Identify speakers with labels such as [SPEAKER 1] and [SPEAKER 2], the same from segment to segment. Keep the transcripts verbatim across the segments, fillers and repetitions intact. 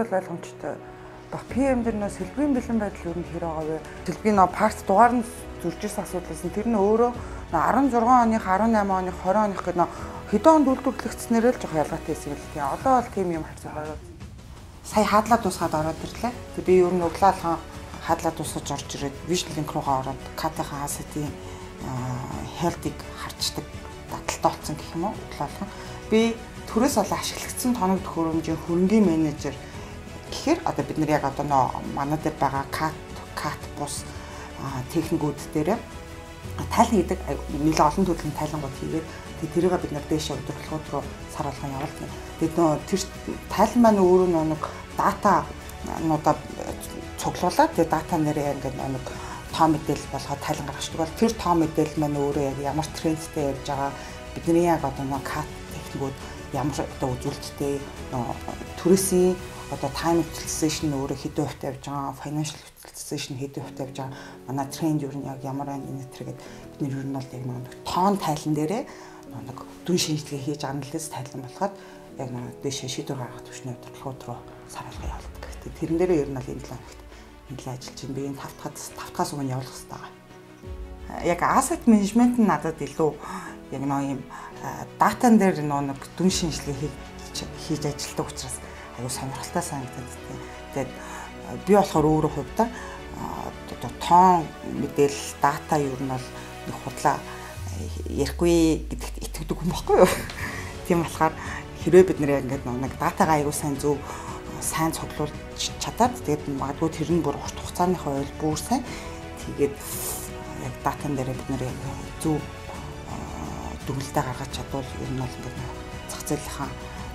[SPEAKER 1] бол ойлгомжтой. Баг пи эм дээр нөө сэлбэрийн бэлэн байдал юу нэр байгаа вэ? Сэлбэрийн нөө парт дугаар нь зурж ирсэн асуудлаас нь тэр нь өөрөө арван зургаан оных, арван найман оных, хорин оных гэдэг нөө хэдэн онд үйлдвэрлэгдснээр л жоох ялгаатай байсан юм л тийм. Одоо бол тийм юм харьцуулаад сая хаадлаа дуусгаад ороод ирлээ. Тэг би ер нь углаалхан хаадлаа дуусгаж орж ирээд Vision Link руугаа ороод Катахан Asset-ийн health-ийг харцдаг даталтай болсон гэх юм уу углаалхан. Би төрөөс олон ашиглагдсан тоног төхөөрөмжийн хөрөнгийн менежер гэхээр одоо бид нар яг одоо нөө манай дээр байгаа кат кат бус техникүүд дээр тайлан гэдэг нэлээд олон төрлийн тайлангууд хийгээд тэрийг бид нар дээшээ удирдлагууд руу сар болгон явуулдаг. Тэгээд нөө тэр тайлан маань өөрөө нэг дата нуудаа цуглуулад тэгээд дата нэрээ ингээд нэг тоо мэдээлэл болгоод тайлан гаргачдаг бол тэр тоо мэдээлэл маань өөрөө яг ямар трендтэй явж байгаа бидний яг одоо нэг кат техникүүд ямар одоо үзүүлэлттэй төрөөсийн одоо time utilization өөрөө хэдэн хувьтай явж байгаа, financial utilization хэдэн хувьтай явж байгаа, манай тренд юу нь яг ямар байна энэ төргээд бид нэр юу нь бол яг нэг тоон тайлан дээрээ нэг дүн шинжилгээ хийж анализ тайлан болоход яг нэг дэше шийдвэр гаргах төвчний удирдлагууд руу сар алга явуулдаг. Тэгээд тэрэн дээрээ ер нь бол энэ талаар нэлээд ажиллаж байна. Би энэ тавтахад тавтахаас өмнө явуулах хэрэгтэй байгаа. Яг asset management нь надад илүү яг нэг юм датан дээр нэг дүн шинжилгээ хийж ажилладаг учраас аюу сонирхолтой санагдаад тийм. Тэгээд би болохоор өөрөө хувьдаа одоо тоон мэдээлэл дата юу нь бол нэг худлаа ярихгүй гэдэгт итгэдэг юм баггүй юу. Тийм болохоор хэрвээ бид нэр ингээд нэг датагаа аюу сайн зөв сайн цуглуулж чадаад тэгээд магадгүй тэр нь бүр урт хугацааны хойд бүр сайн тэгээд яг датан дээр бид нэр зөв дүгнэлтээ гаргаж чадвал ер нь бол ингээд зах зээлийнхаа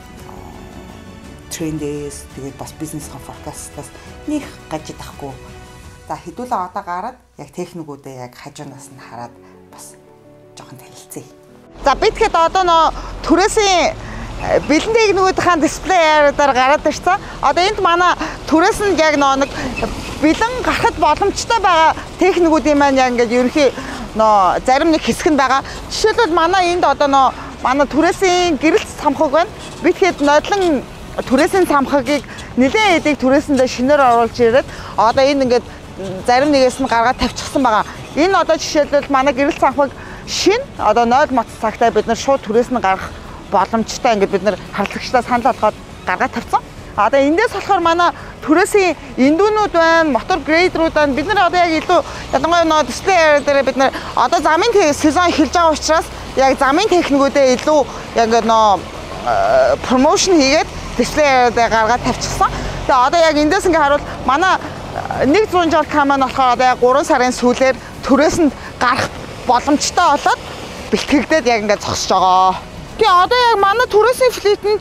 [SPEAKER 1] трендээс тэгээд бас бизнесийн фокустаас нэг гажид ахгүй. За хэдүүлээ одоо гараад яг техникүүдээ яг хажуунаас нь хараад бас жоохон танилцъя. За би тэгэхэд одоо нөө түрээсийн бэлэн техникүүдийн дисплеерээр гараад ирсэн. Одоо энд манай түрээс нь яг нөө нэг бэлэн гарахад боломжтой байгаа техникүүдийн маань яг ингээд ерөнхий нөө зарим нэг хэсэг нь байгаа. Жишээлбэл манай энд одоо нөө манай түрээсийн гэрэлт самхаг байна. Би тэгэхэд нодлон түрээсийн самхагийг нэлээд эдийг түрээсэндээ шинээр оруулж ирээд одоо энэ ингээд зарим нэгээс нь гаргаад тавьчихсан байгаа. Энэ одоо жишээлбэл манай гэрэл самхаг шин одоо нойл моц цагтаа бид нар шууд түрээс нь гарах боломжтой ингээд бид нар харилцагчдаа санал болгоод гаргаад тавьсан. Одоо эндээс болохоор манай түрээсийн эндүүнүүд байна, мотор грейдерүүд байна. Бид нар одоо яг илүү ялангуяа нөө дисплей дээр бид нар одоо замын сезон эхэлж байгаа учраас яг замын техникүүдээ илүү яг ингээд нөө промошн хийгээд дисплей дээр гаргаад тавьчихсан. Тэгээ одоо яг эндээс ингээ харуул манай нэг зуун жил каман болохоор одоо яг гурван сарын сүүлээр түрээсэнд гарах боломжтой болоод бэлтгэгдээд яг ингээ зогсож байгаа. Тэгээ одоо яг манай түрээсийн флитэнд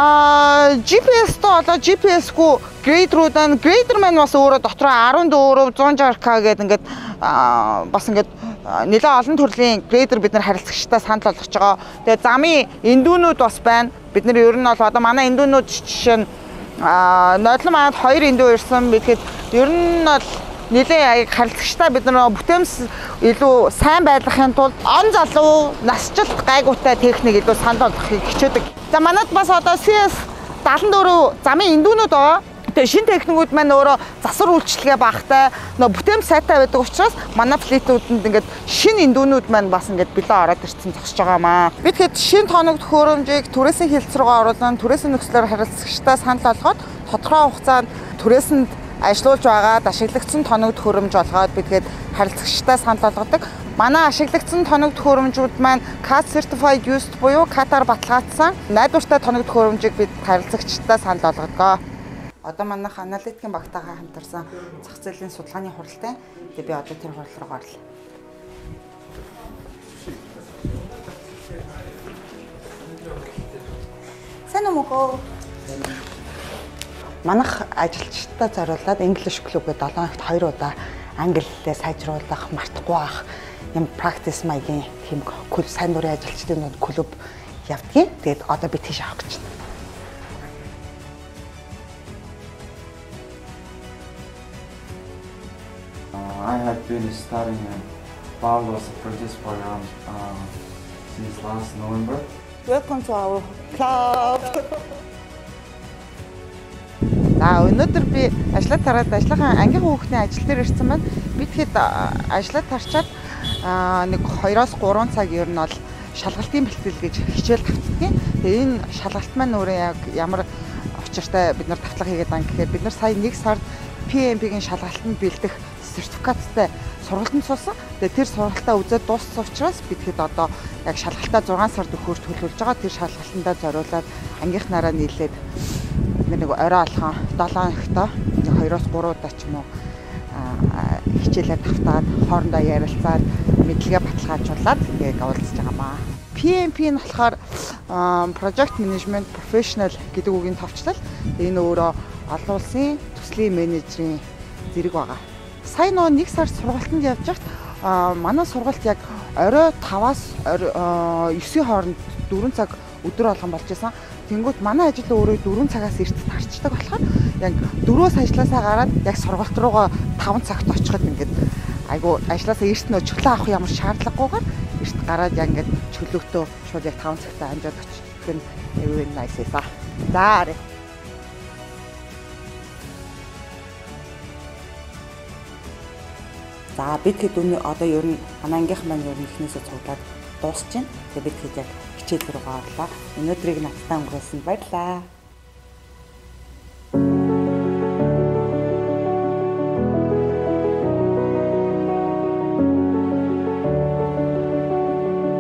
[SPEAKER 1] джи пи эс-тэй болоо джи пи эс-гүй грейдерүүд байна. Грейдер маань бас өөрөө дотроо арван дөрөв зуун жил ка гэдэг ингээд бас ингээд нэлээд олон төрлийн грейдер бид нар харилцагчдаа санал болгож байгаа. Тэгээ замын эндүүнүүд бас байна. Бид нар ер нь бол одоо манай эндүүнүүд жишээ нь нодлон манд хоёр эндүү ирсэн. Тэгэхэд ер нь бол нэлээд харилцагчдаа бид нар бүтээмс илүү сайн байлгахын тулд он залуу насжилт гайгуутай техник илүү санал болгохыг хичээдэг. За манайд бас одоо си эс даалан дөрөв замын эндүүнүүд байгаа. Тэгээ шинэ техникүүд маань өөрөө засвар үйлчлэгээ багтай нөө бүтээмж сайтай байдаг учраас манай флитүүдэнд ингээд шинэ эндүүнүүд маань бас ингээд билээ ороод ирсэн зогсож байгаа маа. Би тэгэхэд шинэ тоног төхөөрөмжийг түрээсийн хилц руугаа оруулан түрээсийн нөхцлөөр харилцагчдаа санал болгоод тодорхой хугацаанд түрээсэнд ажиллуулж байгаад ашиглагдсан тоног төхөөрөмж болгоод би тэгээд харилцагчдаа санал болгодог. Манай ашиглагдсан тоног төхөөрөмжүүд маань кат certified used буюу катаар баталгаажсан найдвартай тоног төхөөрөмжийг бид харилцагчдаа санал болгодог. Одоо манайх аналитикийн багтаагаа хамтарсан зах зээлийн судалгааны хуралтай. Тэгээ би одоо тэр хурал руу гарлаа. Сайн уу мөгөө? Манайх ажилчдаа зориулаад English Club-д долоо хоногт хоёр удаа англи хэлээ сайжруулах, мартахгүй байх юм practice маягийн тийм сайн дурын ажилчдын клуб явдгийг. Тэгээд одоо би тийш авах гэж байна.
[SPEAKER 2] I have been studying in Pablo's apprentice program uh, since last November.
[SPEAKER 1] Welcome to our club. За өнөөдөр би ажлаа тараад ажлынхаа ангийнхаа хүүхний ажил дээр ирсэн байна. Би тэгэхэд ажлаа тарчаад нэг хоёроос гурван цаг ер нь бол шалгалтын бэлтгэл гэж хичээл тавцдгийг. Тэгээ энэ шалгалт маань өөрөө яг ямар учиртай бид нар тавтлага хийгээд байгаа гэхээр бид нар сая нэг сард пи эм пи-гийн шалгалтанд бэлдэх сертификаттай сургалтанд суусан. Тэгээ тэр сургалтаа үзээд дууссан учраас би тэгэхэд одоо яг шалгалтаа зургаан сард өгөхөөр төлөвлөж байгаа. Тэр шалгалтандаа зориулаад ангийнхнаараа нийлээд нэг орой алхан долоон хоногтой хоёроос гурван удаа ч юм уу хичээлээ тавтаад хоорондоо ярилцаад мэдлэгээ баталгаажуулаад яг уулзж байгаамаа. пи эм пи нь болохоор Project Management Professional гэдэг үгийн товчлол. Энэ өөрөө олон улсын төслийн менежерийн зэрэг байгаа. Сая нөгөө нэг сар сургалтанд явж байхад манай сургалт яг орой таваас есийн хооронд дөрвөн цаг өдөр болгон болж байсан. Тэнгүүт манай ажил өөрөө дөрвөн цагаас эрт тарчдаг болохоор яг дөрвөөс ажилласаа гараад яг сургалт руугаа таван цагт очиход ингээд айгу ажилласаа эрт нөө чөлөө авах ямар шаардлагагүйгээр эрт гараад яг ингээд чөлөөтөө шууд яг таван цагтаа амжаад очих нь аюу nice эсэ. За арай. За бид хэд өнөө одоо ер нь манай ангийнх маань ер нь ихнээсээ цуглаад дуусч байна. Тэгээ бид хэд яг хичээл рүү гоорлоо. Өнөөдрийг надтай өнгөрүүлсэнд баярлалаа.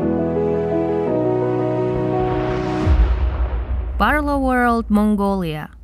[SPEAKER 3] Barloworld Mongolia